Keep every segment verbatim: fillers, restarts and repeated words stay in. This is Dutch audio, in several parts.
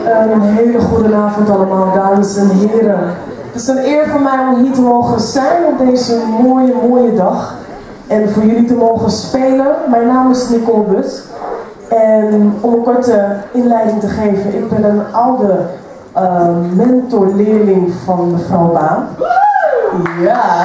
Een hele goede avond allemaal, dames en heren. Het is een eer voor mij om hier te mogen zijn op deze mooie, mooie dag. En voor jullie te mogen spelen. Mijn naam is Nicole Bus. En om een korte inleiding te geven, ik ben een oude uh, mentorleerling van mevrouw Baan. Ja.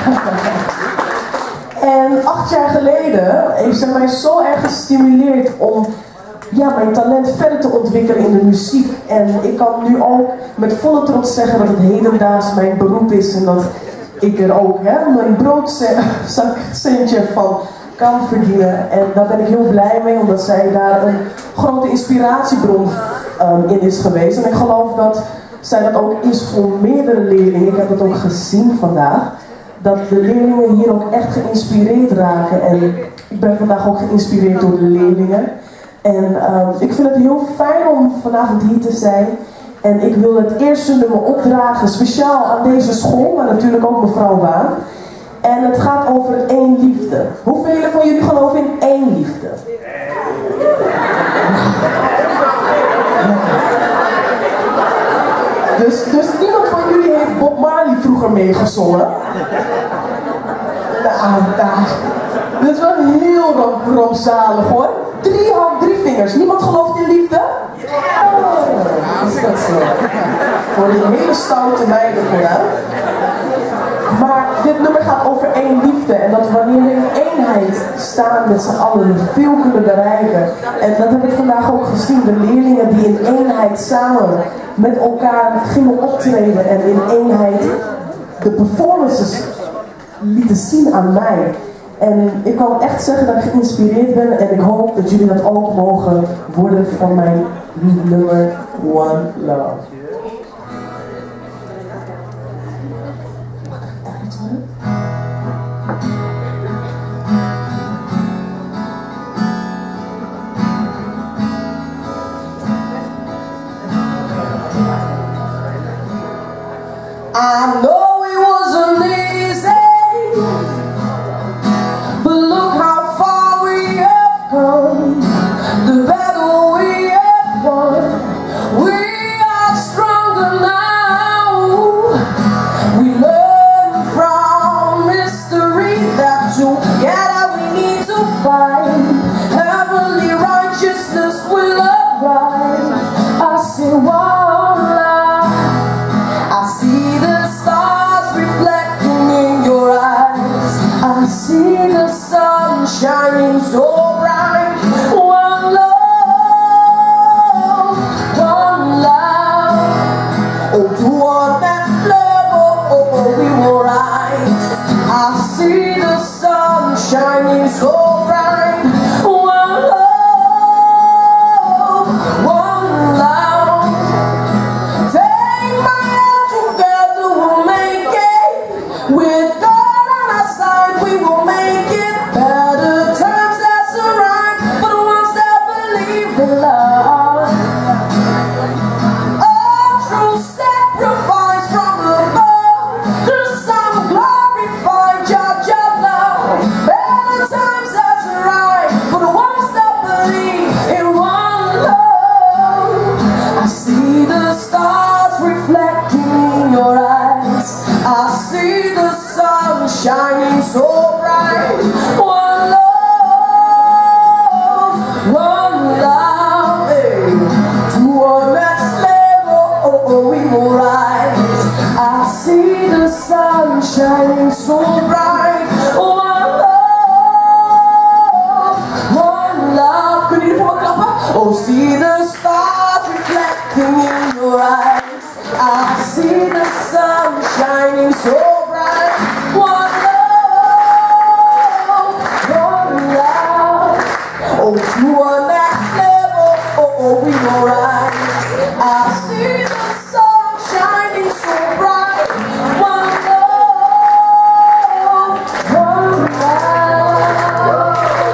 En acht jaar geleden heeft zij mij zo erg gestimuleerd om ja, mijn talent verder te ontwikkelen in de muziek. En ik kan nu ook met volle trots zeggen dat het hedendaags mijn beroep is en dat ik er ook hè, mijn broodzakcentje van kan verdienen. En daar ben ik heel blij mee, omdat zij daar een grote inspiratiebron um, in is geweest. En ik geloof dat zij dat ook is voor meerdere leerlingen. Ik heb dat ook gezien vandaag. Dat de leerlingen hier ook echt geïnspireerd raken. En ik ben vandaag ook geïnspireerd door de leerlingen. En um, ik vind het heel fijn om vanavond hier te zijn. En ik wil het eerste nummer opdragen, speciaal aan deze school, maar natuurlijk ook mevrouw Baan. En het gaat over één liefde. Hoeveel van jullie geloven in één liefde? Dus, dus niemand van jullie heeft Bob Marley vroeger meegezongen? Nou, daar. Dat is wel heel ram, rampzalig hoor. Drie hand, drie vingers. Niemand gelooft in liefde? Oh, is dat zo? Voor die hele stoute meiden vooruit. Maar dit nummer gaat over één liefde. En dat wanneer we in eenheid staan met z'n allen veel kunnen bereiken. En dat heb ik vandaag ook gezien. De leerlingen die in eenheid samen met elkaar gingen optreden. En in eenheid de performances lieten zien aan mij. En ik kan echt zeggen dat ik geïnspireerd ben en ik hoop dat jullie dat ook mogen worden van mijn nummer One Love. Mag ik daar iets horen? I know it wasn't easy. The battle we have won, we are stronger now. We learn from history that together we need to fight. Heavenly righteousness will arise. I see one light. I see the stars reflecting in your eyes. I see the sun shining so bright. One love, one love. Oh, to our next level, oh, oh, we will rise. I see the sun shining so bright. One love, one love. Take my hand, together we'll make it. With God on our side, we will make it. Better times that's arrived for the ones that believe in love. A true sacrifice from above. The Son glorified, judge of love. Better times that's arrived for the ones that believe in one love. I see the stars reflecting in your eyes. I see the sun shining so bright. One love, one love, hey. To our next level, oh, oh, we will rise. I see the sun shining so bright. One love, one love. Kunnen jullie voor me klappen? Oh, see the stars reflecting in your eyes. I see the sun shining so bright. One love, one love. Oh, to our next level, oh, oh, we will rise. I see the sun shining so bright. One love, one love.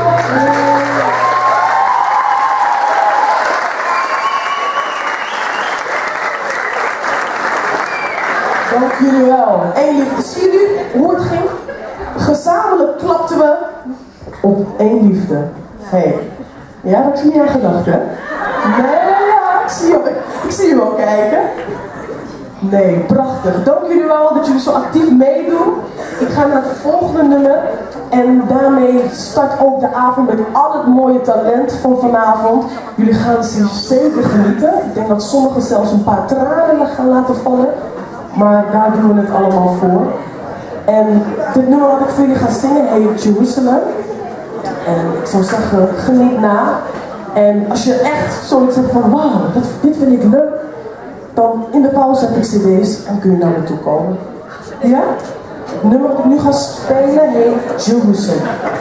Dank jullie wel. Eén liefde. Zien jullie hoe het ging? Gezamenlijk klapten we op één liefde. Hé. Hey. Ja, dat heb je niet aan gedacht, hè? Nee, ja, ik zie je. Ik zie jullie al kijken. Nee, prachtig. Dank jullie wel dat jullie zo actief meedoen. Ik ga naar het volgende nummer. En daarmee start ook de avond met al het mooie talent van vanavond. Jullie gaan zich zeker genieten. Ik denk dat sommigen zelfs een paar tranen gaan laten vallen. Maar daar doen we het allemaal voor. En dit nummer wat ik voor jullie ga zingen heet Jerusalem. En ik zou zeggen, geniet na. En als je echt zoiets hebt van, wauw, dit vind ik leuk. Dan in de pauze heb ik cd's en kun je naar me toe komen. Ja? Het nummer dat ik nu ga spelen heet Jerusalem.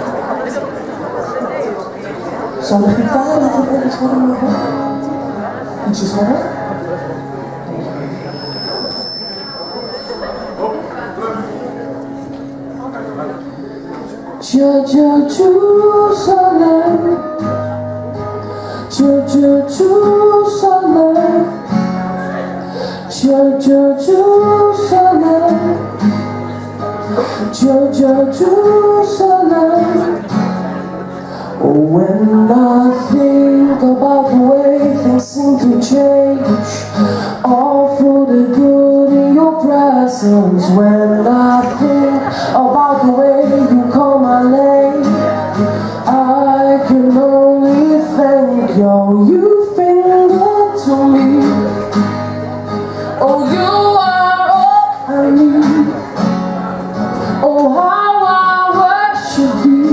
Zal de gitaar nog even iets worden maken? Ietsjes harder? Jerusalem, Jerusalem, Jerusalem, Jerusalem. When I think about the way things seem to change, all for the good in your presence. When I think about the way you call my name, I can only thank you. You've been good to me. Oh, you are all I need. Oh, how I worship you.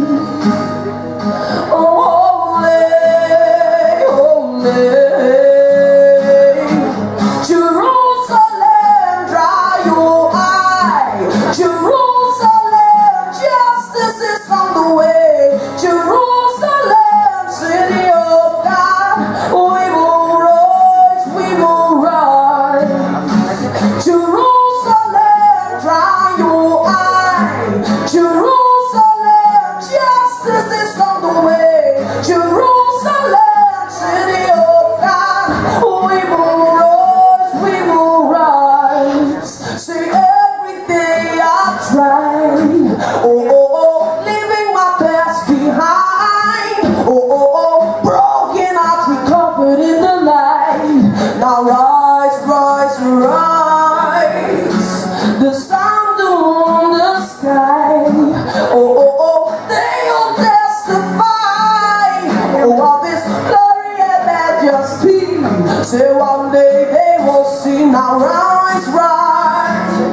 Say one day they will see, now rise, rise.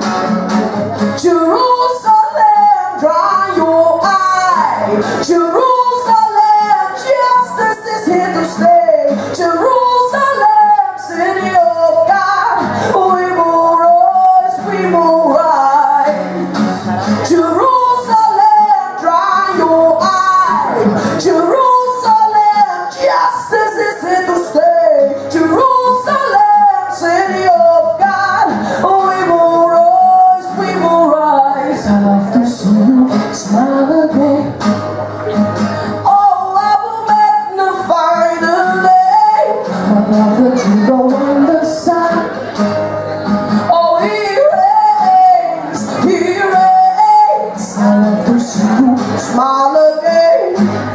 Jerusalem, dry your eye. Jerusalem, justice is here to stay. Jerusalem, city of God, we will rise, we will rise. Jerusalem, dry your eye. Jerusalem, justice is here to stay. Jerusalem, city of God, we will rise, we will rise. I love to see you smile again. Oh, I will magnify the name. I love that you go on the side. Oh, he reigns, he reigns. I love to see you smile again.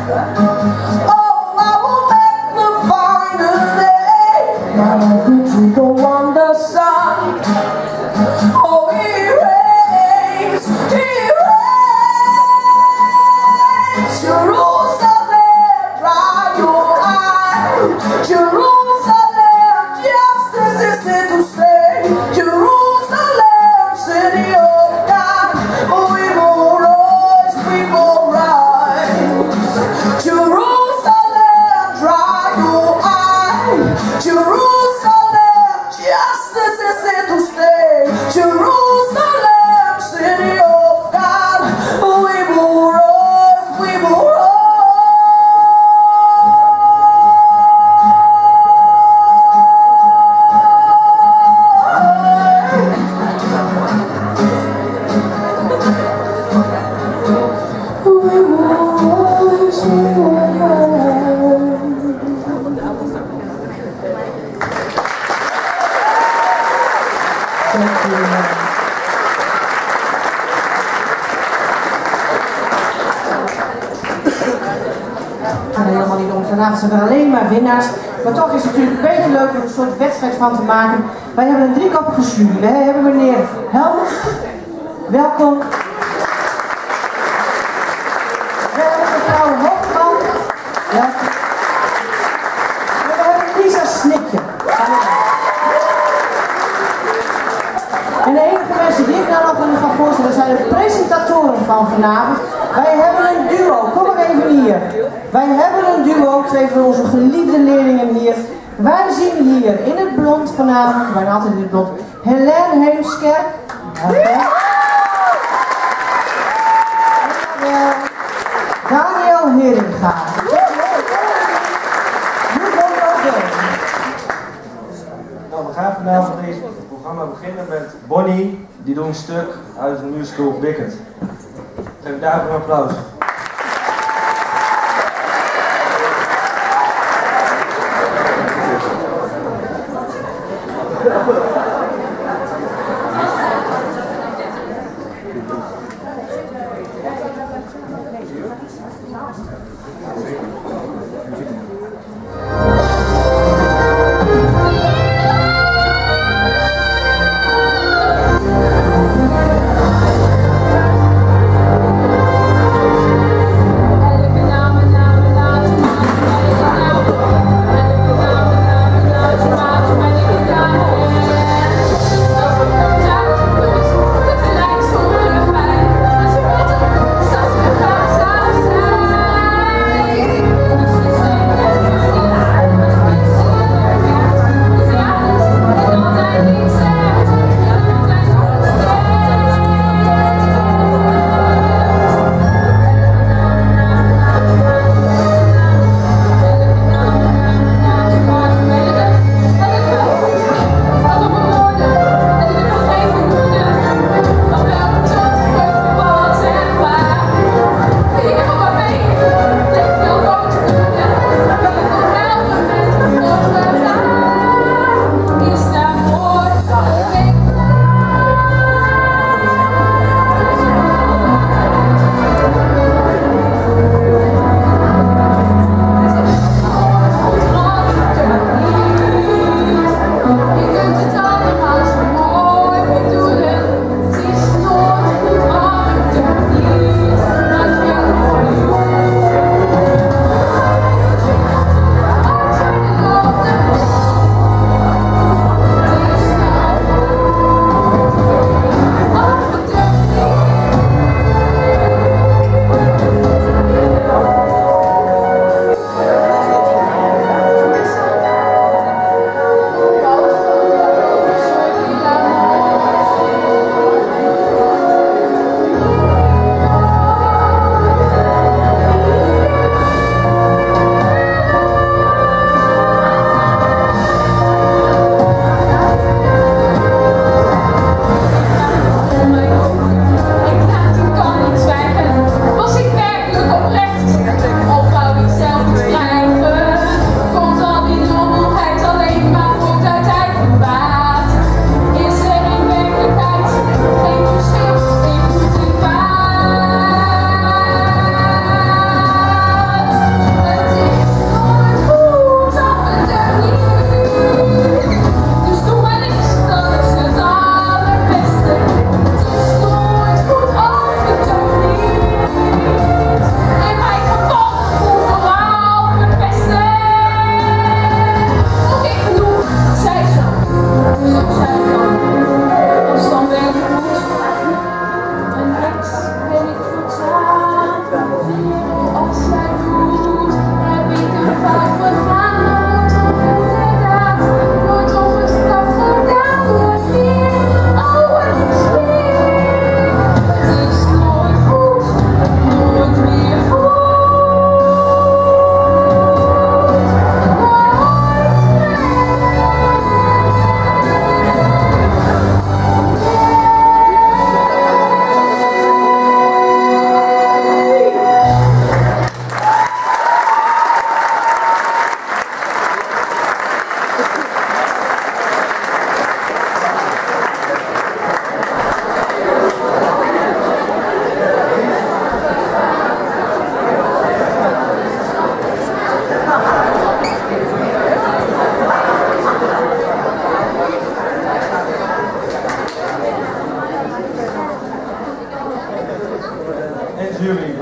I love the twinkle on the sun. Oh, he reigns, he reigns. Jerusalem, dry your eye. Jerusalem, justice is here to stay. Jerusalem, city of God, we will rise, we will rise. Jerusalem, dry your eye. Jerusalem, justice is here to stay. Jerusalem, city of God, we will rise, we will rise. We will rise, we will rise. Thank you. Het gaat er helemaal niet om. Vanavond zijn er alleen maar winnaars. Maar toch is het natuurlijk een beetje leuk om een soort wedstrijd van te maken. Wij hebben een driekoppige jury. We hebben meneer Helmut. Welkom. We hebben mevrouw Hofman. Ja. En we hebben Lisa Snikje. En de enige mensen die ik nou nog ga voorstellen zijn de presentatoren van vanavond. Wij hebben een duo, kom maar even hier. Wij hebben een duo, twee van onze geliefde leerlingen hier. Wij zien hier in het blond vanavond, wij zijn altijd in het blond, Helene Heemskerk. Okay. En Daniel Heringa. Nou, we gaan vanavond deze programma beginnen met Bonnie, die doet een stuk uit de musical Wicked. Geef daarvoor een applaus. Thank you.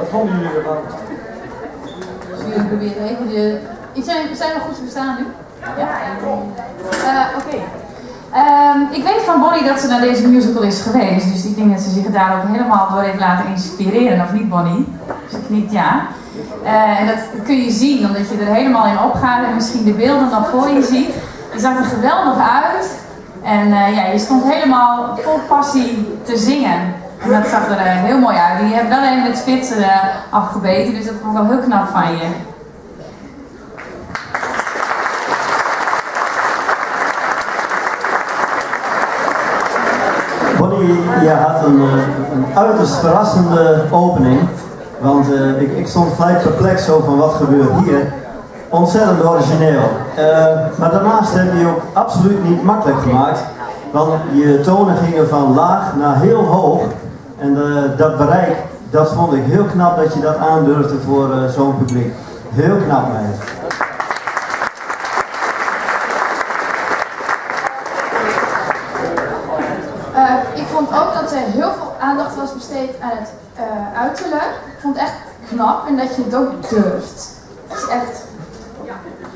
vonden jullie ervan? Dus jullie proberen even de... Zijn, zijn we goed te verstaan nu? Ja? Uh, Oké. Okay. Um, ik weet van Bonnie dat ze naar deze musical is geweest, dus ik denk dat ze zich daar ook helemaal door heeft laten inspireren, of niet Bonnie? Dus ik niet ja. Uh, en dat kun je zien, omdat je er helemaal in opgaat en misschien de beelden nog voor je ziet. Je zag er geweldig uit en uh, ja, je stond helemaal vol passie te zingen. En dat zag er uh, heel mooi uit. Je hebt wel even met spitsen uh, afgebeten, dus dat vond ik wel heel knap van je. Bonnie, je had een, een uiterst verrassende opening, want uh, ik, ik stond gelijk perplex zo van wat gebeurt hier. Ontzettend origineel. Uh, maar daarnaast heb je ook absoluut niet makkelijk gemaakt, want je tonen gingen van laag naar heel hoog. En uh, dat bereik, dat vond ik heel knap dat je dat aandurfde voor uh, zo'n publiek. Heel knap, meid. Ik vond ook dat er heel veel aandacht was besteed aan het uh, uiterlijk. Ik vond het echt knap en dat je het ook durft. Het is echt... Ja.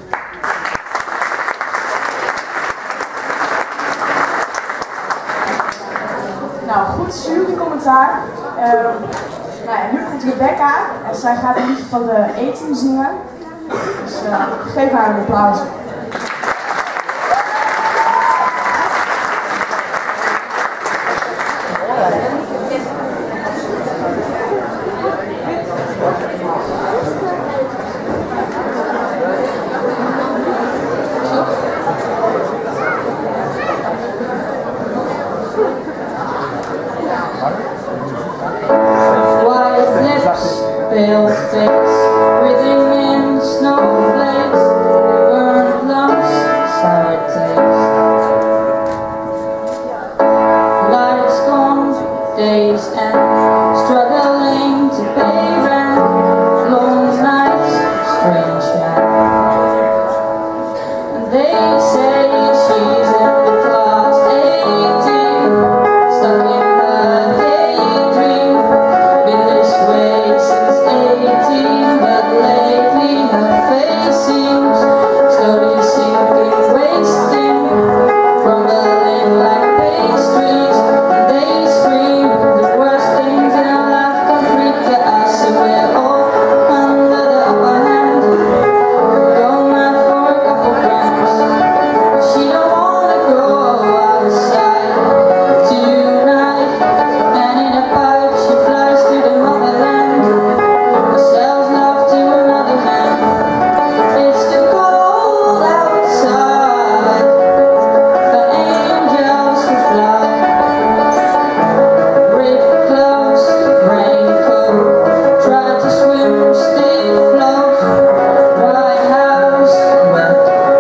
Nou, goed jurycommentaar. Uh, nou ja, nu komt Rebecca en zij gaat een liedje van de A-team zingen. Dus uh, geef haar een applaus. Pale face, breathing in snowflakes, burned lungs, sour taste. Life's gone, days end, struggling to pay rent, long nights, strange men. And they say she's in the class eighteen, stuck in her daydream, been this way since eighteen, but lately her face seems slowly sinking, wasting, crumbling like pastries. They scream the worst things in life come free to us, and we're all under the upper hand. Go mad for a couple grams. She don't wanna go outside tonight, and in a pipe she flies to the motherland. Sells love to another man. It's too cold outside for angels to fly. Ripped clothes, raincoat, try to swim, stay afloat. Dry house, wet.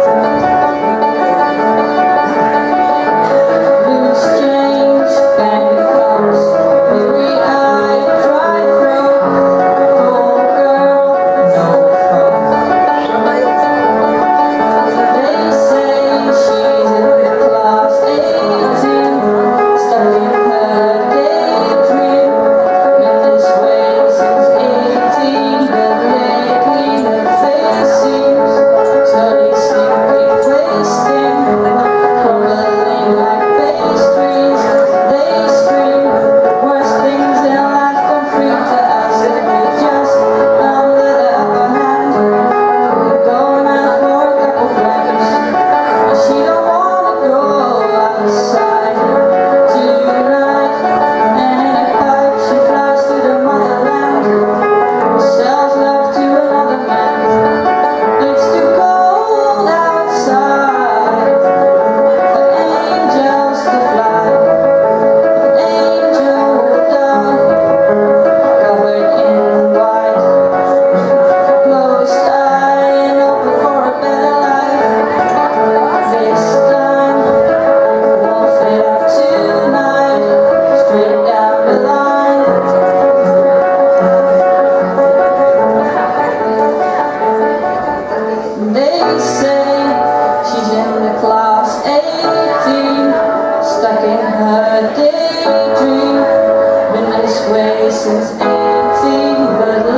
Loose change, bank accounts, weary-eyed, dry throat. Poor girl, no phone. They say she's in the class eighteen, stuck in her daydream. Been this way since eighteen, but lately her face seems slowly sinking, wasting, crumbling like pastries. They scream worst things in life come free to us, and we're just under the upper hand. Go mad for a couple grams, but she don't wanna go outside tonight, and in a pipe she flies to the motherland, sells love to another man. It's too cold outside for angels to fly. An angel will die, covered in white, closed eye and open for a better life. This time won't fit out tonight, straight down the line. They say she's in the class eighteen, stuck in her daydream. Been this way since eighteen, but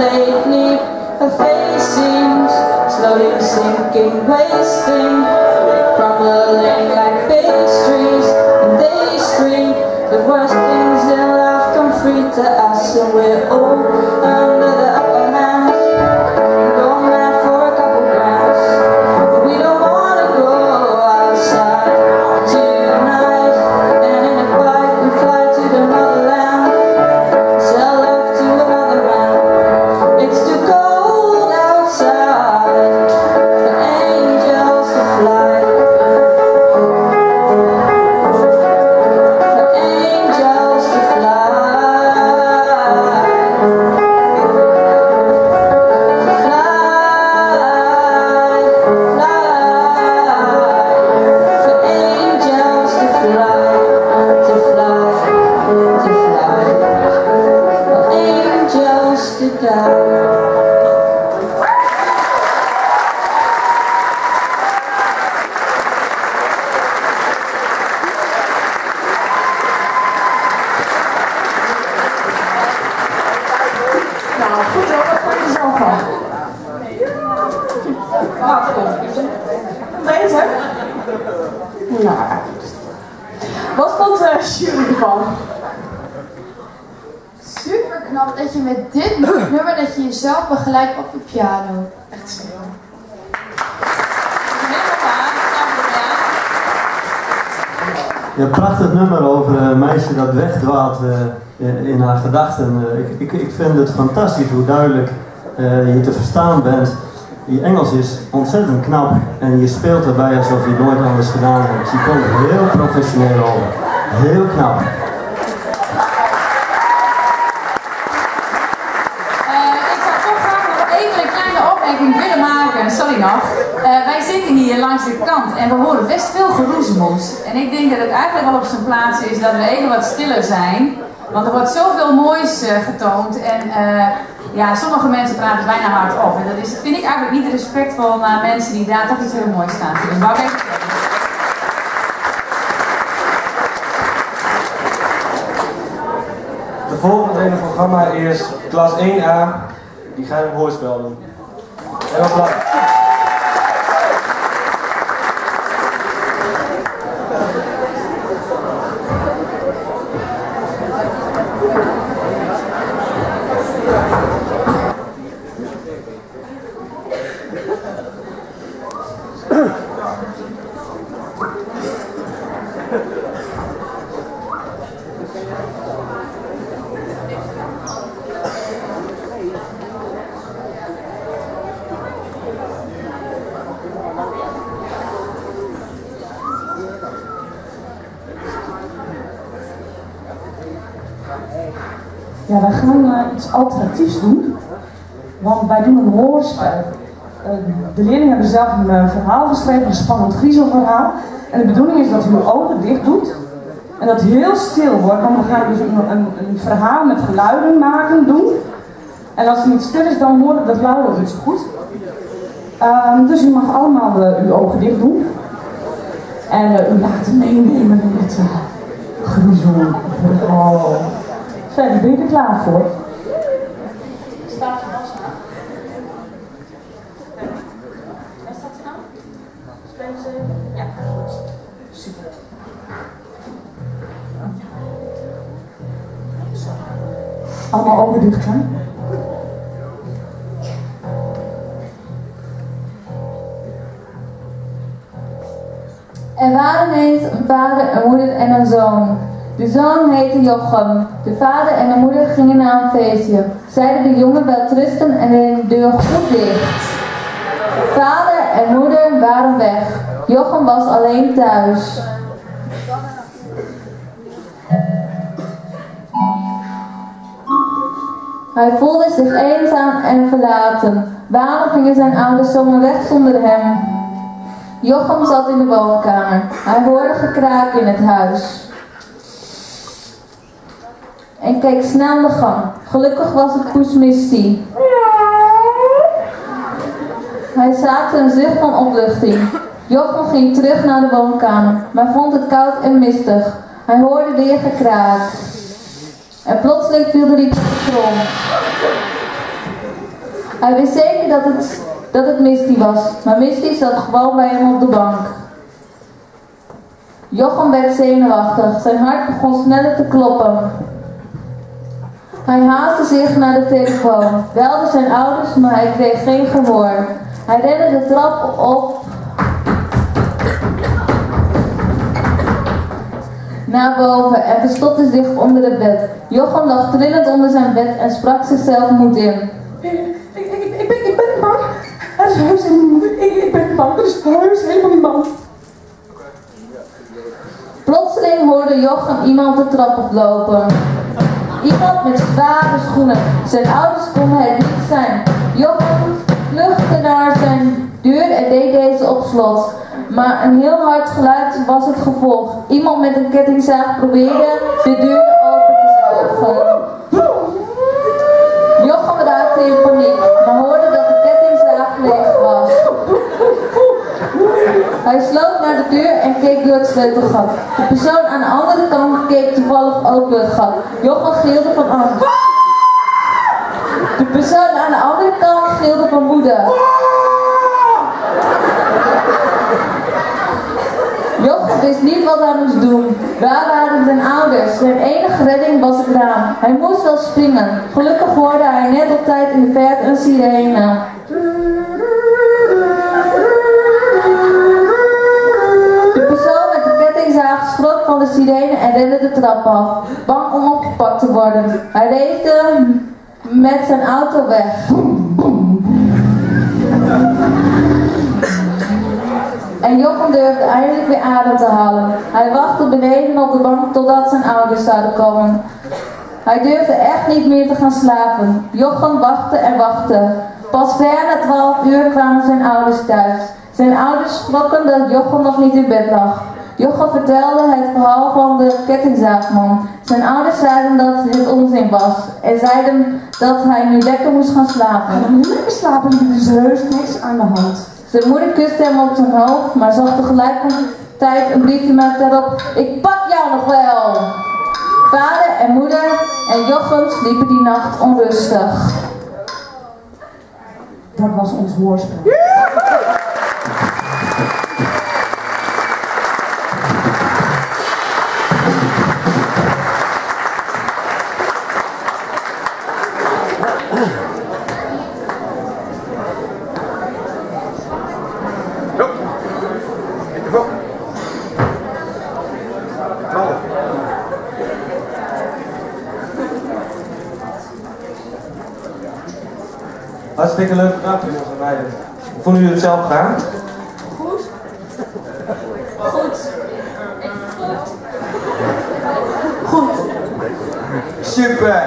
fucking wasting, crumbling like pastries, and they scream the worst things in life come free to us, and we're all under the upper hand, going mad for a couple grams, but we don't wanna go outside tonight, and in a bike we fly to the motherland, sell love to another man. It's too cold outside for angels to fly, for angels to fly, to fly, fly, for angels to fly, to fly, to fly, for angels to die. Nou, goed hoor, wat vond je er zelf van? Beter? Nou, wat vond de jury ervan? Super knap dat je met dit nummer dat je jezelf begeleidt op de piano. Echt zo. Ja, prachtig nummer over een meisje dat wegdwaalt uh, in haar gedachten. Uh, ik, ik, ik vind het fantastisch hoe duidelijk uh, je te verstaan bent. Je Engels is ontzettend knap en je speelt erbij alsof je het nooit anders gedaan hebt. Je komt heel professioneel over. Heel knap. Uh, ik zou toch graag nog even een kleine opmerking willen maken. Sorry nog. Uh, wij zitten hier langs de kant en we horen best veel geroezemoes. En ik denk dat het eigenlijk wel op zijn plaats is dat we even wat stiller zijn. Want er wordt zoveel moois uh, getoond en uh, ja, sommige mensen praten bijna hard op. En dat is, vind ik eigenlijk niet respectvol naar mensen die daar toch iets heel moois staan te doen. Wou ik even zeggen. De volgende in het programma is klas één A, die gaan een hoorspel doen. En op plaats. Ja, wij gaan uh, iets alternatiefs doen, want wij doen een hoorspel. Uh, de leerlingen hebben zelf een uh, verhaal geschreven, een spannend griezelverhaal. En de bedoeling is dat u uw ogen dicht doet en dat het heel stil wordt, want we gaan dus een, een, een verhaal met geluiden maken doen. En als het niet stil is, dan horen de geluiden niet zo goed. Uh, dus u mag allemaal uh, uw ogen dicht doen en uh, u laten meenemen in het uh, griezelverhaal. Verder, ben je er klaar voor? Staat je was aan? Waar staat ze aan? Spelen ze even? Ja, goed. Super. Allemaal ogen dicht, hè? Er waren eens een vader, een moeder en een zoon. De zoon heette Jochem. De vader en de moeder gingen naar een feestje. Zeiden de jongen wel trusten en deden de deur goed dicht. Vader en moeder waren weg. Jochem was alleen thuis. Hij voelde zich eenzaam en verlaten. Waarom gingen zijn ouders zomaar weg zonder hem? Jochem zat in de woonkamer. Hij hoorde gekraak in het huis. En keek snel de gang. Gelukkig was het poes Misty. Hij slaakte een zucht van opluchting. Jochem ging terug naar de woonkamer, maar vond het koud en mistig. Hij hoorde weer gekraak. En plotseling viel de riet op de grond. Hij wist zeker dat, het, dat het Misty was, maar Misty zat gewoon bij hem op de bank. Jochem werd zenuwachtig, zijn hart begon sneller te kloppen. Hij haastte zich naar de telefoon, belde zijn ouders, maar hij kreeg geen gehoor. Hij rende de trap op naar boven en verstopte zich onder het bed. Jochem lag trillend onder zijn bed en sprak zichzelf moed in. Ik, ik, ik, ik, ben, ik ben bang. Er is huis helemaal niet. Ik, ik ben bang. Er is huis helemaal niemand. Plotseling hoorde Jochem iemand de trap oplopen. Iemand met zware schoenen. Zijn ouders konden het niet zijn. Jochem vluchtte naar zijn deur en deed deze op slot. Maar een heel hard geluid was het gevolg. Iemand met een kettingzaag probeerde de deur open te zagen. Jochem raakte in paniek, maar hoorde dat de kettingzaag leeg was. Hij sloop naar de deur en keek door het sleutelgat. De persoon aan de andere kant keek toevallig ook door het gat. Jochem gilde van angst. De persoon aan de andere kant gilde van woede. Jochem wist niet wat hij moest doen. Waar waren zijn ouders? Zijn enige redding was het raam. Hij moest wel springen. Gelukkig hoorde hij net op tijd in de verte een sirene. De persoon met de kettingzaag schrok van de sirene en rende de trap af, bang om opgepakt te worden. Hij reed met zijn auto weg. En Jochem durfde eindelijk weer adem te halen. Hij wachtte beneden op de bank totdat zijn ouders zouden komen. Hij durfde echt niet meer te gaan slapen. Jochem wachtte en wachtte. Pas ver na twaalf uur kwamen zijn ouders thuis. Zijn ouders schrokken dat Jochem nog niet in bed lag. Jochem vertelde het verhaal van de kettingzaagman. Zijn ouders zeiden dat het onzin was en zeiden dat hij nu lekker moest gaan slapen. Hij moet lekker slapen, er is heus niks aan de hand. Zijn moeder kuste hem op zijn hoofd, maar zag tegelijkertijd een briefje met daarop: ik pak jou nog wel! Vader en moeder en Jochem sliepen die nacht onrustig. Dat was ons hoorspel. Hartstikke leuke knap, jongens en meiden. Hoe vonden jullie het zelf gaan? Goed. Goed. Goed. Goed. Super.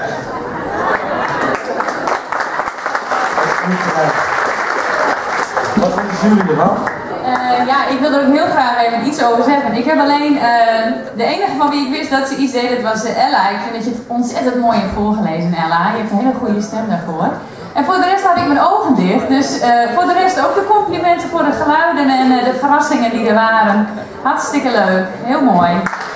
Wat vinden jullie ervan? Uh, ja, ik wil er ook heel graag even iets over zeggen. Ik heb alleen, uh, de enige van wie ik wist dat ze iets deed, dat was uh, Ella. Ik vind dat je het ontzettend mooi hebt voorgelezen, Ella. Je hebt een hele goede stem daarvoor. En voor de rest had ik mijn ogen dicht. Dus uh, voor de rest ook de complimenten voor de geluiden en uh, de verrassingen die er waren. Hartstikke leuk. Heel mooi.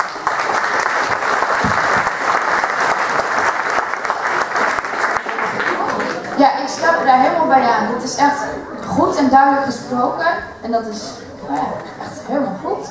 Ja, ik sluit me daar helemaal bij aan. Het is echt goed en duidelijk gesproken. En dat is nou ja, echt helemaal goed.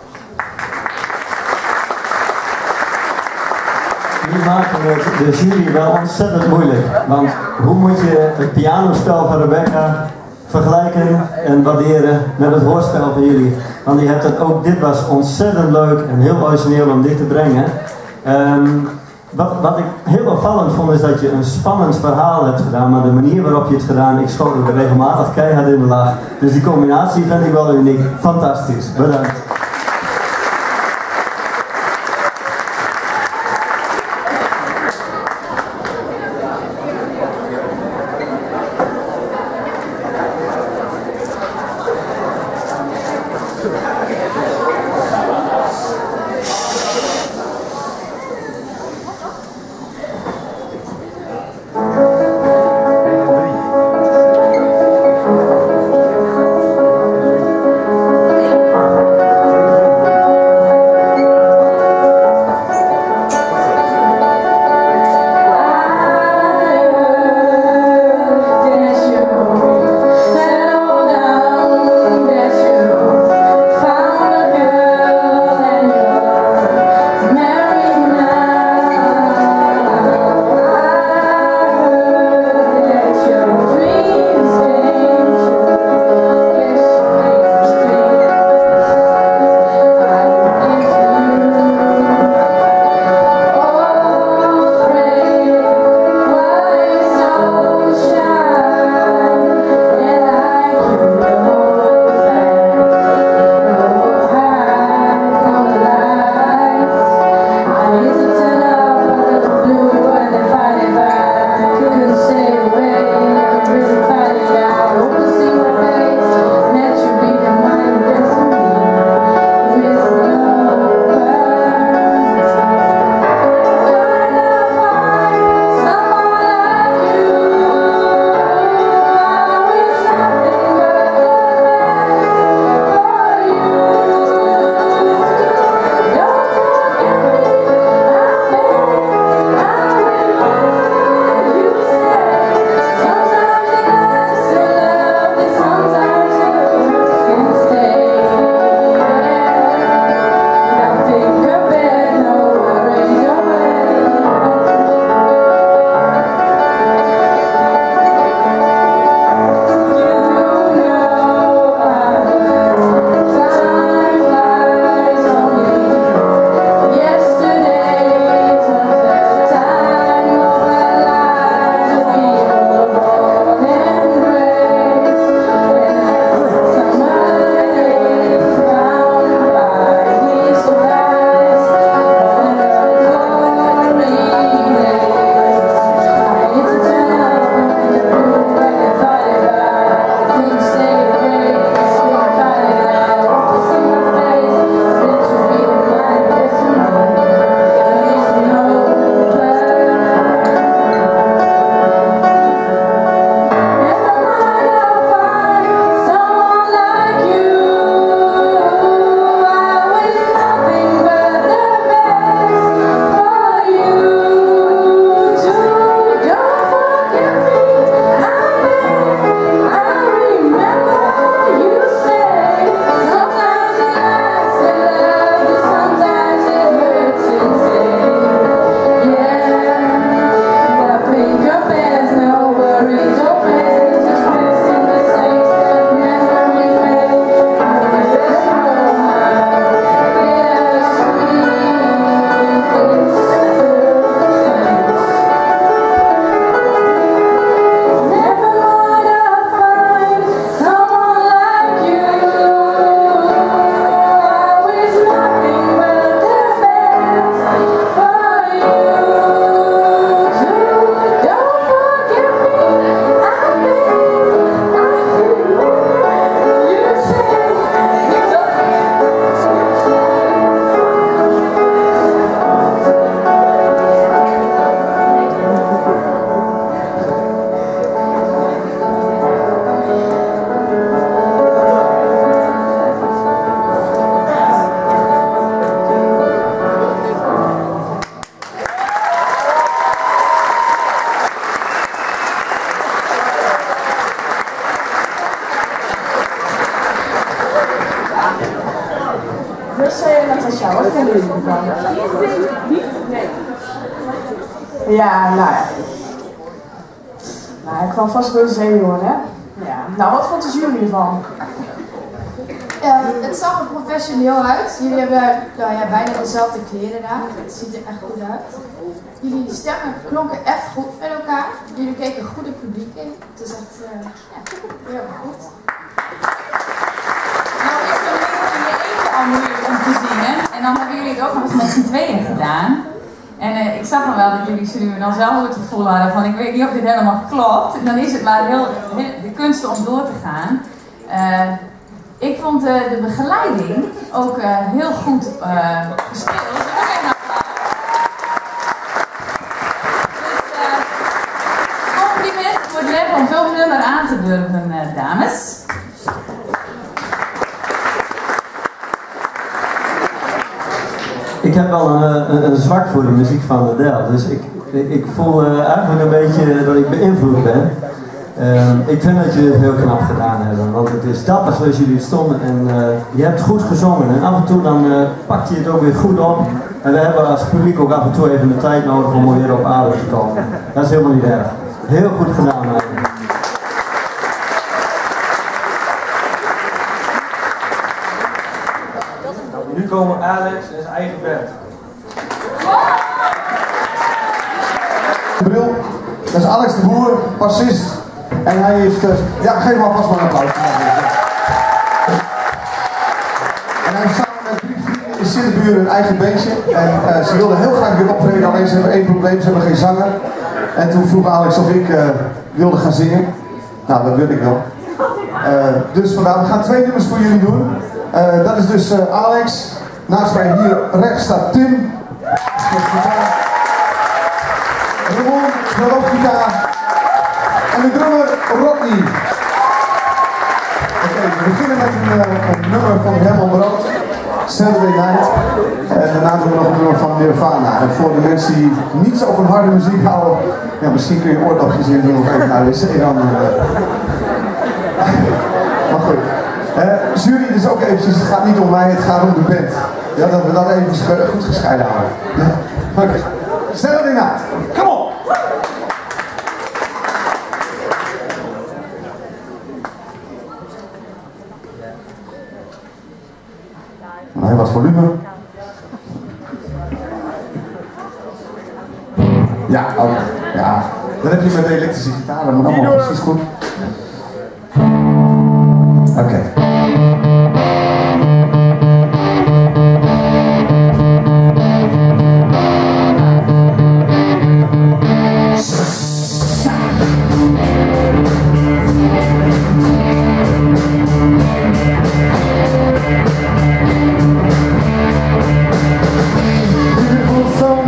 Jullie maken het de jury wel ontzettend moeilijk. Want hoe moet je het pianospel van Rebecca vergelijken en waarderen met het hoorspel van jullie? Want je hebt het ook, dit was ontzettend leuk en heel origineel om dit te brengen. Um, wat, wat ik heel opvallend vond is dat je een spannend verhaal hebt gedaan, maar de manier waarop je het gedaan, ik schoot er regelmatig keihard in de lach. Dus die combinatie vind ik wel uniek. Fantastisch. Bedankt. van. Ja, nou ja. Nou, ik kwam vast wel zenuwen, hè? Ja. Nou, wat vond de jury ervan? Uh, het zag er professioneel uit. Jullie hebben nou ja, bijna dezelfde kleren aan. Het ziet er echt goed uit. Jullie stemmen klonken echt goed met elkaar. Jullie keken goed het publiek in. Het is echt uh, ja, heel goed. Nou is het in je eentje al moeilijk om te zingen. En dan hebben jullie het ook nog eens met z'n tweeën gedaan. En uh, ik zag dan wel dat jullie zullen dan zelf het gevoel hadden van ik weet niet of dit helemaal klopt. En dan is het maar heel, heel de kunst om door te gaan. Uh, Ik vond uh, de begeleiding ook uh, heel goed uh, gespeeld. Dus uh, compliment voor het lef om zo'n nummer aan te durven, uh, dames. Ik heb wel een, een, een zwak voor de muziek van Adele, dus ik, ik, ik voel uh, eigenlijk een beetje dat ik beïnvloed ben. Uh, ik vind dat jullie het heel knap gedaan hebben, want het is dapper zoals jullie stonden en uh, je hebt goed gezongen en af en toe dan uh, pakt je het ook weer goed op en we hebben als publiek ook af en toe even de tijd nodig om weer op adem te komen. Dat is helemaal niet erg. Heel goed gedaan eigenlijk. Nu komen Alex en zijn eigen band. Bril, dat is Alex de Boer, bassist. En hij heeft, uh, ja geef hem alvast maar een applaus. En hij heeft samen met drie vrienden in Siddebuur een eigen bandje. En uh, ze wilden heel graag weer optreden, alleen ze hebben één probleem, ze hebben geen zanger. En toen vroeg Alex of ik uh, wilde gaan zingen. Nou, dat wil ik wel. Uh, dus vandaar, we gaan twee nummers voor jullie doen. Uh, dat is dus uh, Alex. Naast mij hier rechts staat Tim. Ramon, melodiegitaar. En de drummer Rodney. Oké, okay, we beginnen met een, uh, een nummer van Herman Brood, Saturday Night. En daarna doen we nog een nummer van Nirvana. En voor de mensen die niet zo van harde muziek houden, ja, misschien kun je oordopjes in doen of even naar de wc dan. Uh... maar goed. Uh, jury dus ook eventjes, het gaat niet om mij, het gaat om de band. Ja, dat we dat even goed gescheiden houden. Ja. Oké. Okay. Saturday Night. Come on! Nou, wat volume. Ja, ook. Ja. Dan heb je met de elektrische gitaar, dat moet allemaal precies goed. Oké. Okay.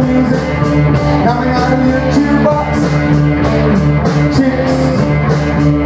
Coming out of your jukebox, chicks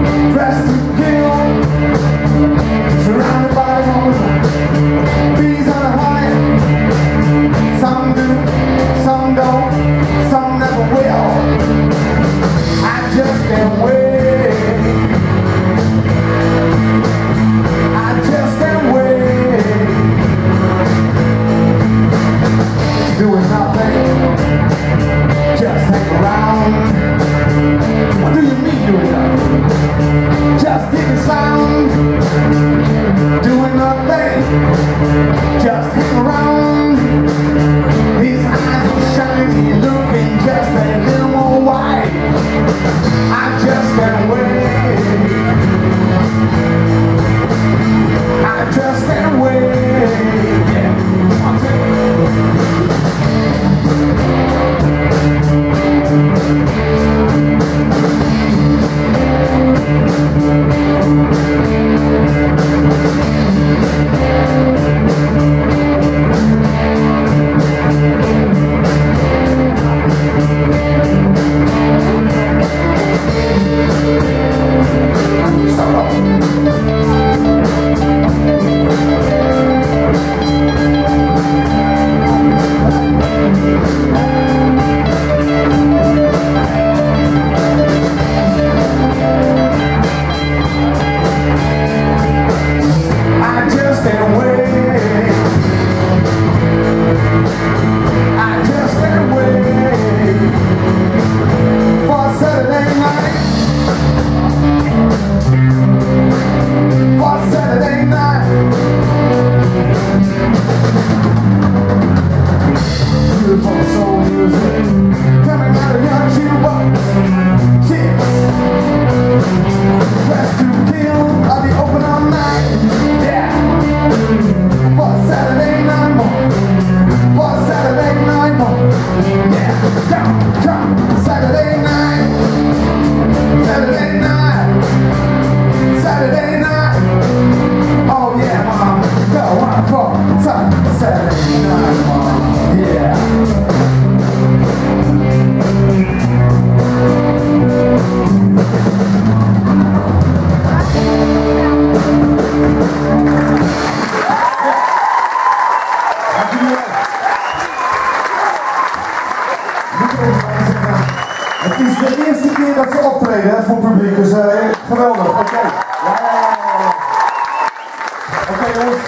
Het is de eerste keer dat ze optreden hè, voor het publiek, dus uh, geweldig. Oké. Okay. Ja, ja, ja, ja. Oké okay, jongens.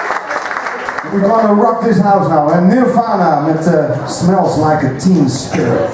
We're gonna rock this house now. En Nirvana met uh, Smells Like a Teen Spirit.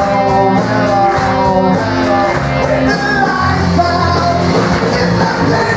Let's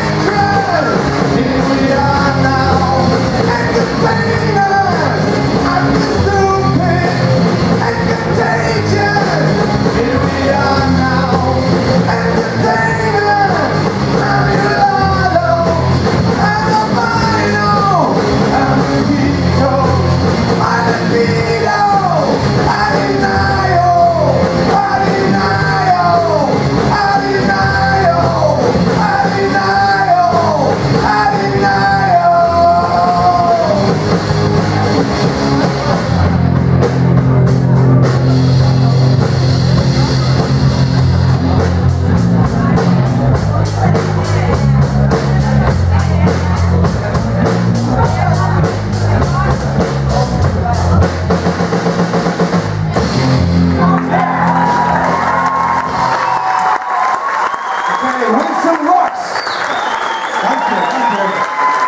Oké, Winston Rocks. Dank je, dank je.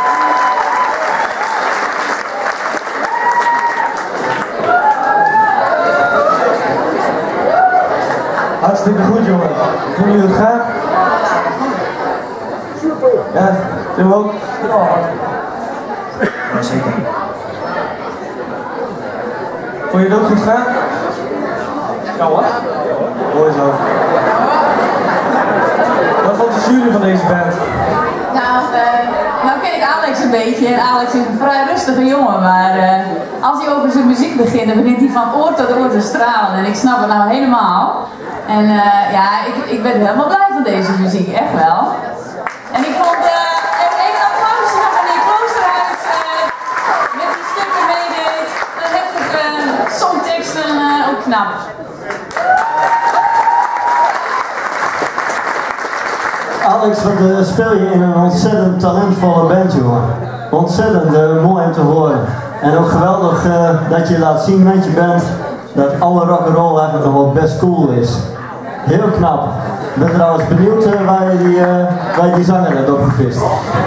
Hartstikke goed, jongen. Voelen jullie het graag? Ja, Tim ook? Ja, zeker. Vond je het ook goed gaan? Ja hoor. Mooi zo. Wat vond de jury van deze band? Nou, uh, nou ken ik Alex een beetje en Alex is een vrij rustige jongen, maar uh, als hij over zijn muziek begint, dan begint hij van oor tot oor te stralen en ik snap het nou helemaal. En uh, ja, ik, ik ben helemaal blij van deze muziek, echt wel. En ik vond uh, even een applausje naar meneer Kloosterhuis uh, met die stukken meedeed. De heftige uh, songteksten uh, ook knap. Alex, wat uh, speel je in een ontzettend talentvolle band, jongen. Ontzettend uh, mooi om te horen. En ook geweldig uh, dat je laat zien met je band dat alle rock'n'roll eigenlijk nog wel best cool is. Heel knap. Ik ben trouwens benieuwd uh, waar, je die, uh, waar je die zanger hebt opgevist.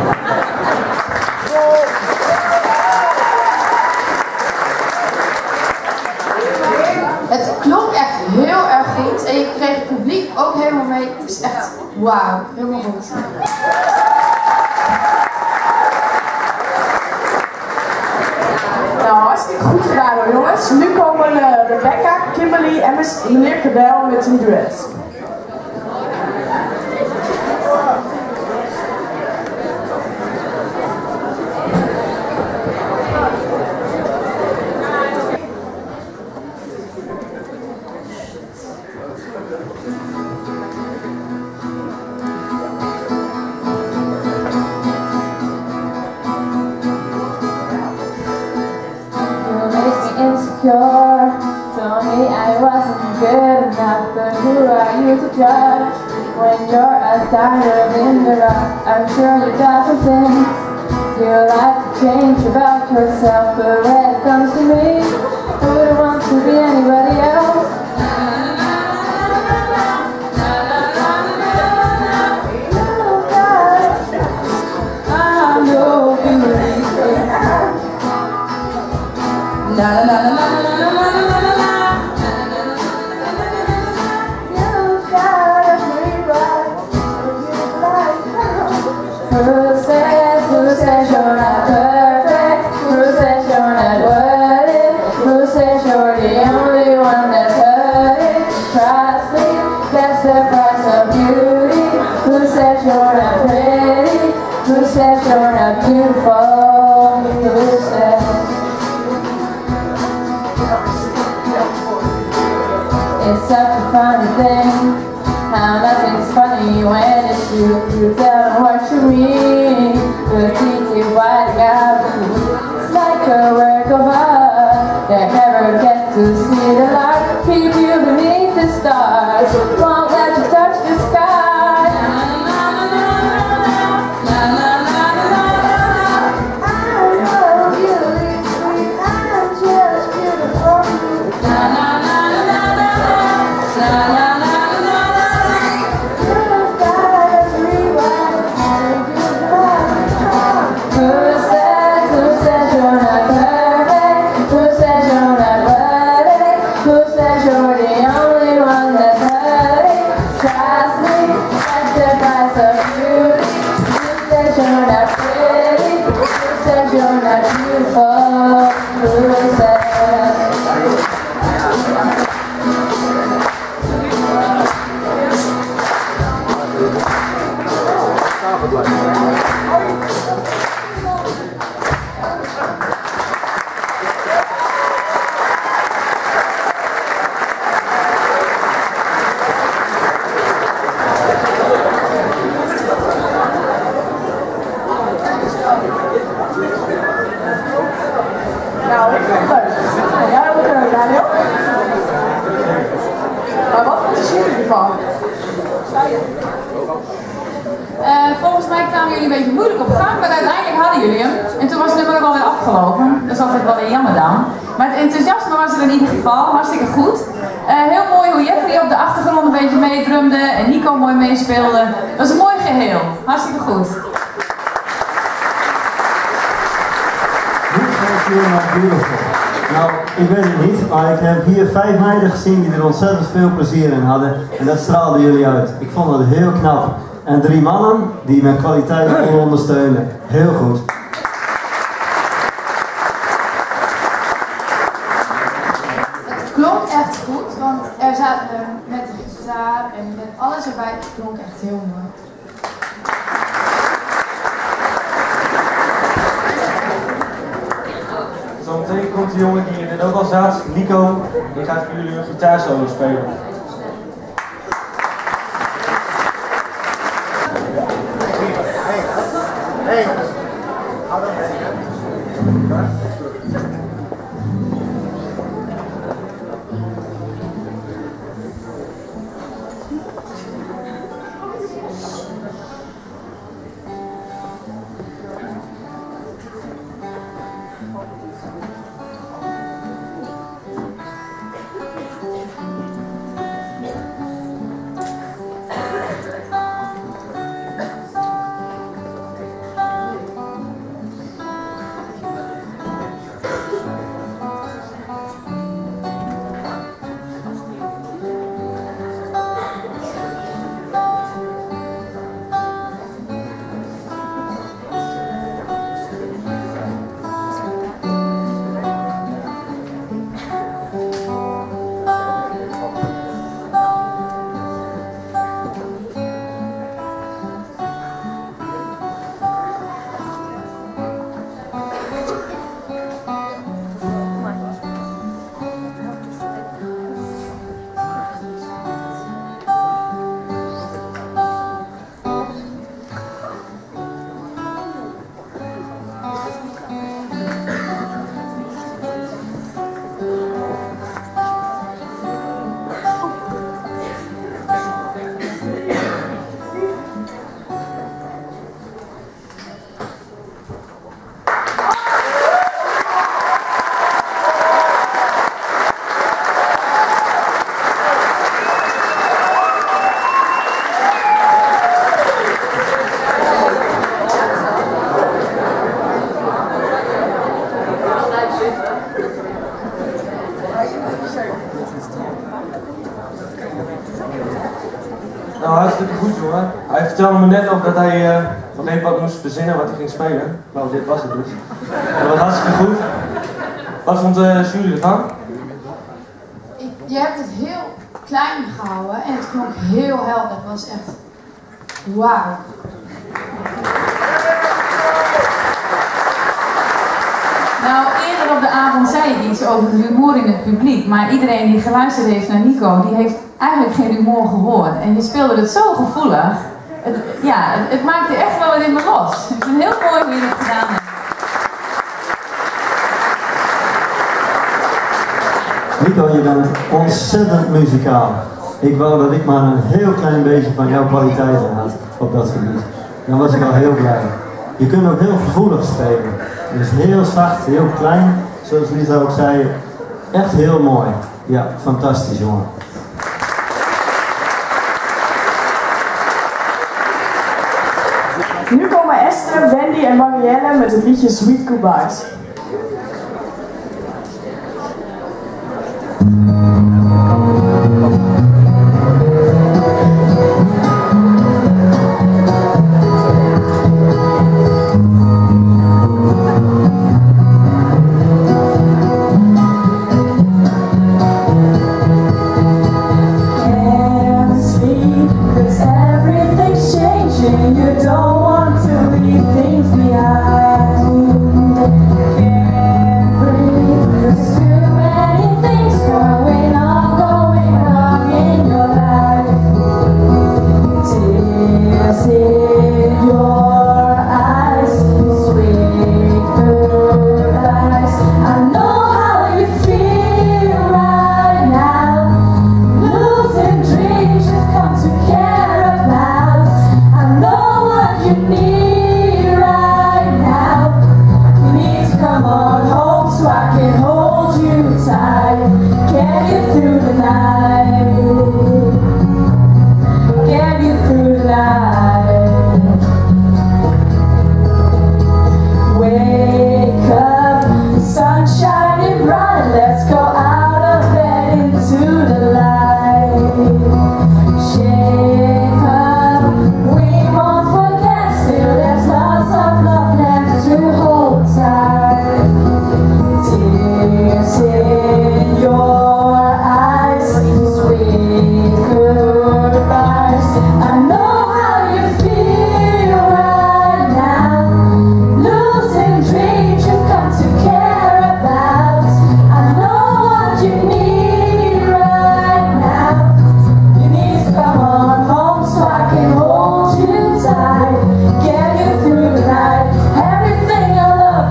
Het klonk echt heel erg goed en je kreeg het publiek ook helemaal mee. Het is echt wauw, helemaal goed. Nou, hartstikke goed gedaan hoor jongens. Nu komen uh, Rebecca, Kimberly en meneer Cadel met een duet. Insecure, told me I wasn't good enough, but who are you to judge? When you're a diamond in the rough, I'm sure you got some things you like to change about yourself, but when it comes to me, I wouldn't want to be anybody else. I'm no beauty. Na na na na na na na na na na na. You've got a free ride to your life. Who says, who says you're not perfect? Who says you're not worth it? Who says you're the only one that's hurting? Trust me, that's the price of beauty. Who says you're not pretty? Who says you're not beautiful? Who says? It's such a funny thing, how nothing's funny when it's you. You tell them what you mean, but you keep whiting out. It's like a work of art that never get to see the light. Keep you beneath the stars, won't let you touch the sky. Nou, ik vind het leuk. Ja, dat moet er ook, Daniel. Maar wat vond je jury ervan? Uh, volgens mij kwamen jullie een beetje moeilijk op gang, maar uiteindelijk hadden jullie hem. En toen was het nummer ook alweer afgelopen. Dat is altijd wel weer jammer dan. Maar het enthousiasme was er in ieder geval, hartstikke goed. Uh, heel mooi hoe Jeffrey op de achtergrond een beetje meedrumde en Nico mooi meespeelde. Het was een mooi geheel, hartstikke goed. Nou, ik weet het niet, maar ik heb hier vijf meiden gezien die er ontzettend veel plezier in hadden. En dat straalden jullie uit. Ik vond dat heel knap. En drie mannen die met kwaliteit konden ondersteunen. Heel goed. Het klonk echt goed, want er zaten uh, met de gitaar en met alles erbij, het klonk echt heel mooi. Zometeen komt de jongen die er ook al zat, Nico, die gaat voor jullie een gitaarsolo spelen. Hey! Nou, hartstikke goed jongen. Hij vertelde me net nog dat hij uh, nog even wat moest verzinnen wat hij ging spelen. Nou, dit was het dus. Dat was hartstikke goed. Wat vond de uh, jury ervan? Ik, je hebt het heel klein gehouden en het klonk heel helder. Het was echt wauw. Nou, eerder op de avond zei ik iets over het rumoer in het publiek, maar iedereen die geluisterd heeft naar Nico, die heeft eigenlijk geen rumoer gehoord. En je speelde het zo gevoelig. Het, ja, het, het maakte echt wel wat in me los. Ik vind het heel mooi hoe je het gedaan hebt. Nico, je bent ontzettend muzikaal. Ik wou dat ik maar een heel klein beetje van jouw kwaliteiten had op dat gebied. Dan was ik al heel blij. Je kunt ook heel gevoelig spelen. Dus heel zacht, heel klein, zoals Lisa ook zei. Echt heel mooi. Ja, fantastisch jongen. Nu komen Esther, Wendy en Marielle met het liedje Sweet Goodbyes. Going on, going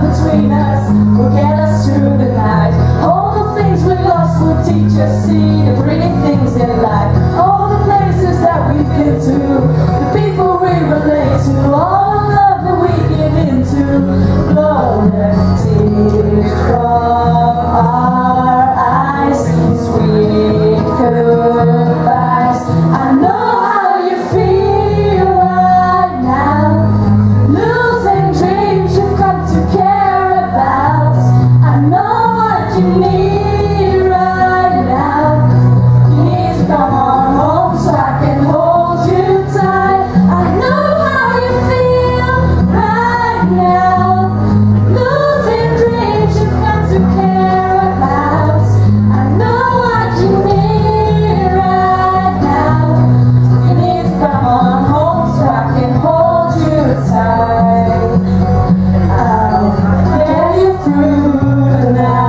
between us will get us through the night. All the things we lost will teach us, see the pretty things in life. All the places that we've been to, the people we relate to, all the love that we give into. Blow the tears from our eyes, sweet goodbyes. I know how you feel right now, losing dreams you've come to care about. I know what you need right now. You need to come on home so I can hold you tight. I know how you feel right now, losing dreams you've come to care about. I know what you need right now. You need to come on home so I can hold you tight. I'll get you through the night.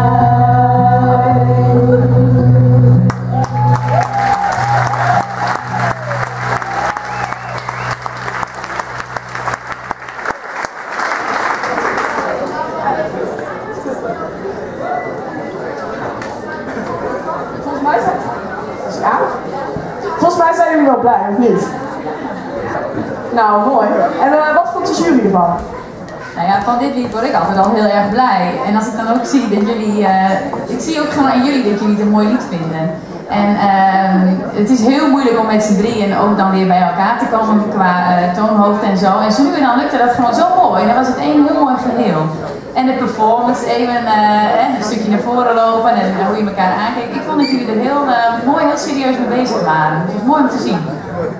Volgens mij zijn... Ja? Volgens mij zijn jullie wel blij, of niet? Nou, mooi. En uh, wat vond de jury ervan? Nou ja, van dit lied word ik altijd al heel erg blij. En als ik dan ook zie dat jullie, uh, ik zie ook gewoon aan jullie dat jullie het een mooi lied vinden. En uh, het is heel moeilijk om met z'n drieën ook dan weer bij elkaar te komen qua uh, toonhoogte en zo. En zo nu en dan lukte dat gewoon zo mooi. En dan was het één heel mooi geheel. En de performance, even uh, een stukje naar voren lopen en uh, hoe je elkaar aankijkt. Ik vond dat jullie er heel uh, mooi, heel serieus mee bezig waren. Het was mooi om te zien.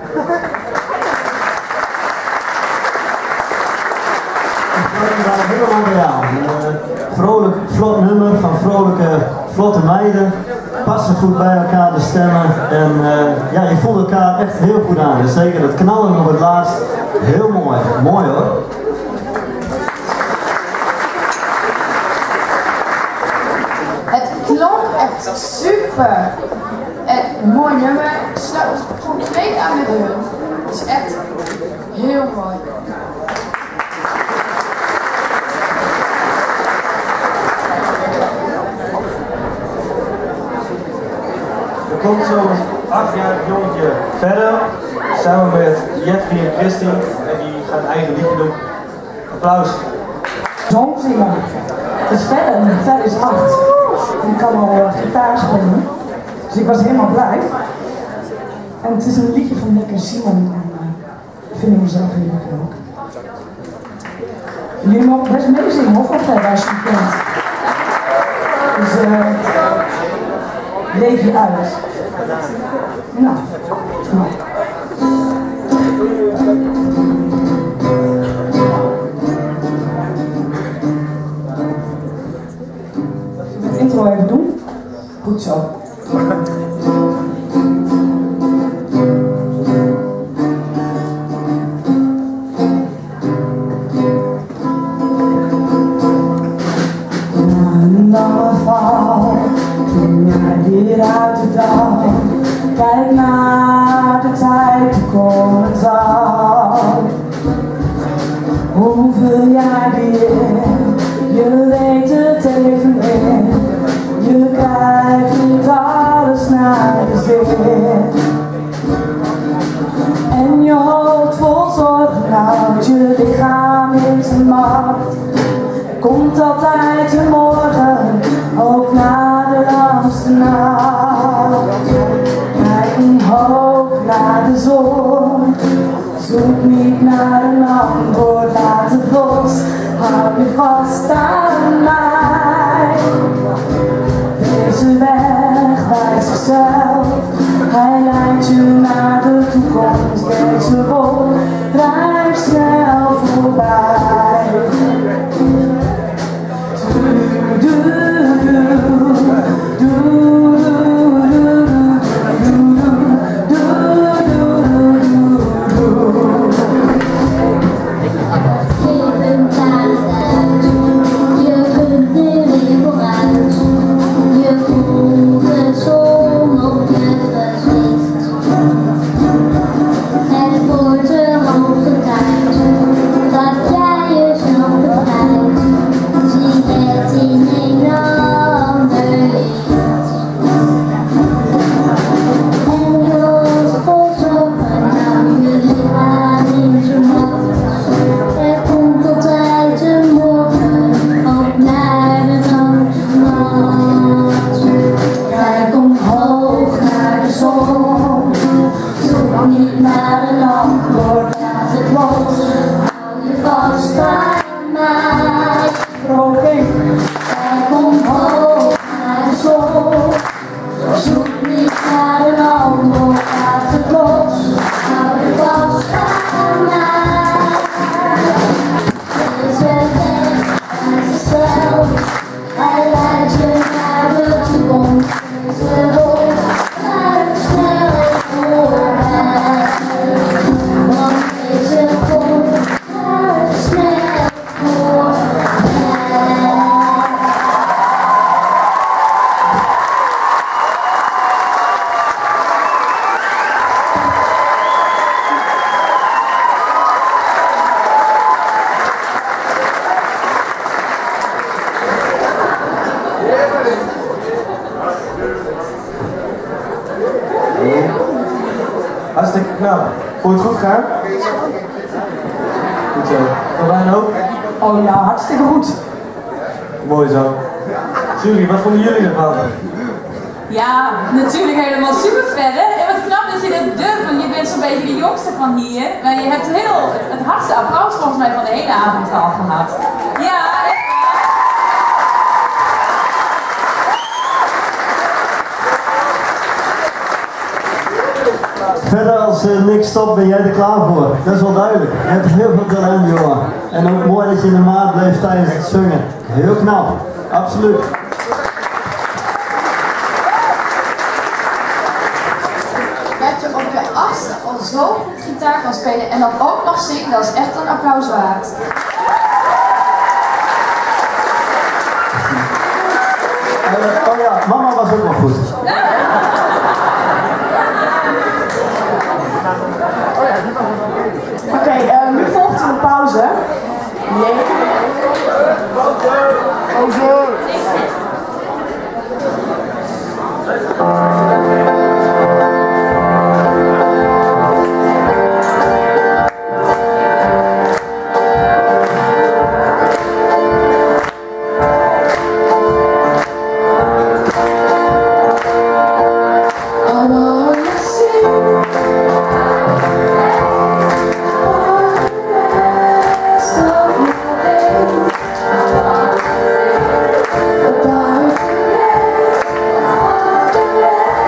We waren helemaal bij jou. Uh, vrolijk, vlot nummer van vrolijke, vlotte meiden. Passen goed bij elkaar, de stemmen. En uh, ja, je voelt elkaar echt heel goed aan. Dus zeker het knallen op het laatst. Heel mooi. Mooi hoor. Het klonk echt super. Een mooi nummer. Het sluit compleet aan met hun. Het is echt heel mooi. Er komt zo'n achtjarig jongetje verder, samen met Jeffrey en Christine, en die gaan een eigen liedje doen. Applaus. Zong zingen. Dus verder, verder is acht. En ik kan al uh, gitaar spelen. Dus ik was helemaal blij. En het is een liedje van Nick en Simon. En uh, vind ik mezelf heel erg leuk. Jullie mogen best meezingen, of wel verder als je het kent. Dus uh, leef je uit. Nou, nou. De intro even doen. Goed zo. Uit de dag, kijk naar de tijd die komen zal. Hoe vul jij die in? Je weet het even in. Je krijgt niet alles naar je zin. En je hoofd vol zorgen houdt je lichaam in zijn macht. Er komt altijd een morgen, ook na de langste nacht. Kijk omhoog naar de zon, zoek niet naar een antwoord, laat het los, houd je vast aan mij. Deze weg wijst zichzelf, hij leidt je naar de toekomst, deze wolk drijft snel voorbij. Do, do, do, Het wordt een hoge tijd. Vond je het goed gegaan? Goed zo. Van wij ook? Oh ja, hartstikke goed. Mooi zo. Julie, wat vonden jullie ervan? Ja, natuurlijk helemaal super verder. En wat knap dat je dit durft, want je bent zo'n beetje de jongste van hier. Maar je hebt heel, het hardste applaus volgens mij van de hele avond al gehad. Ja, echt waar. Verder als uh, niks stopt ben jij er klaar voor. Dat is wel duidelijk. Je hebt heel veel talent, Johan. En ook mooi dat je in de maat bleef tijdens het zingen. Heel knap. Absoluut. Dat je op je achtste al zo goed gitaar kan spelen en dan ook nog zingen, dat is echt een applaus waard. Uh, oh ja, mama was ook nog goed. Oké, okay, uh, nu volgt een pauze. Nee. Pauze! About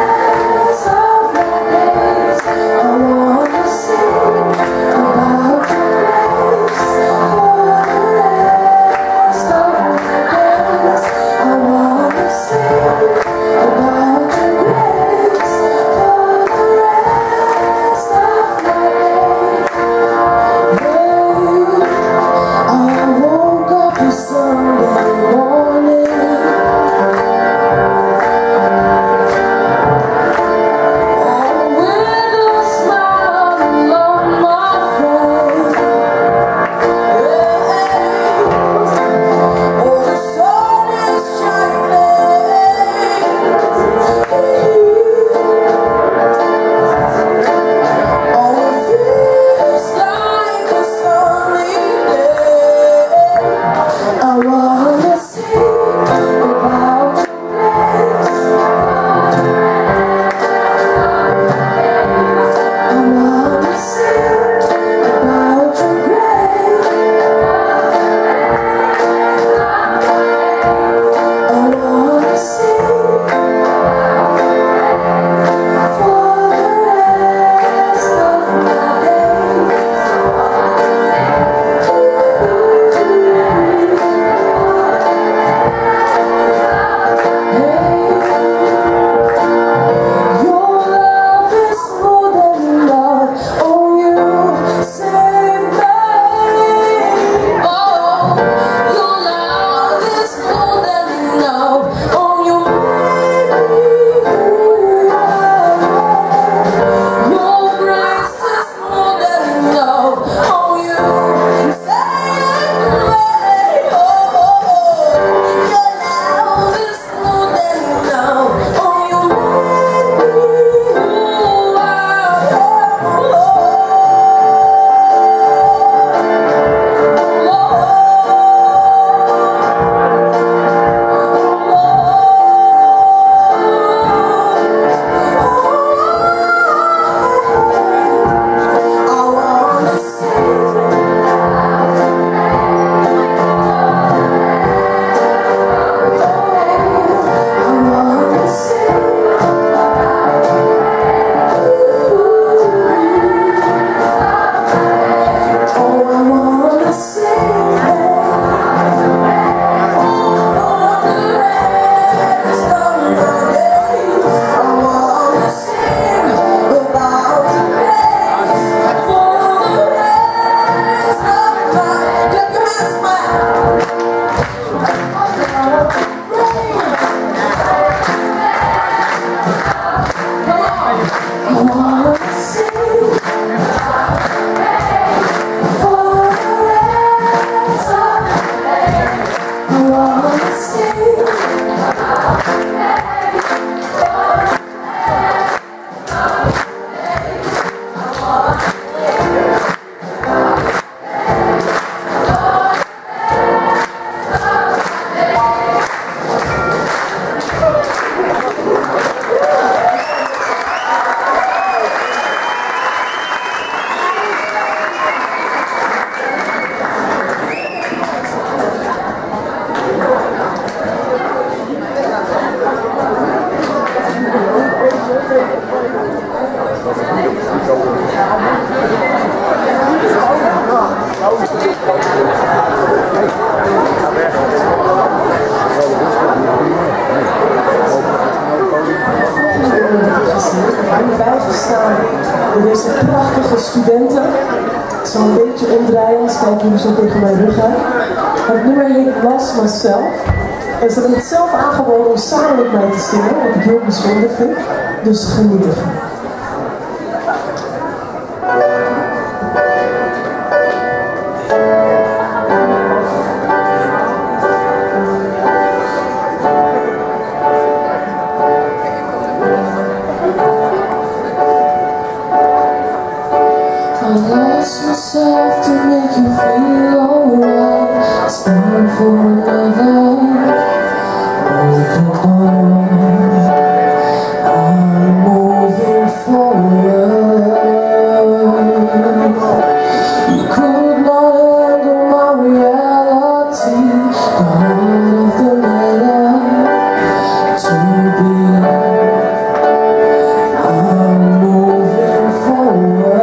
Ik ben bijgestaan door deze prachtige studenten. Ik zal een beetje omdraaien, eens kijken hoe ze tegen mijn rug gaan. Het nummer heet Lost Myself. En ze hebben het zelf aangeboden om samen met mij te zingen, wat ik heel bijzonder vind. Dus geniet ervan. I lost myself to make you feel alright. It's time for another open door. I'm moving forward. You could not handle my reality. The heart of the matter to be. I'm moving forward.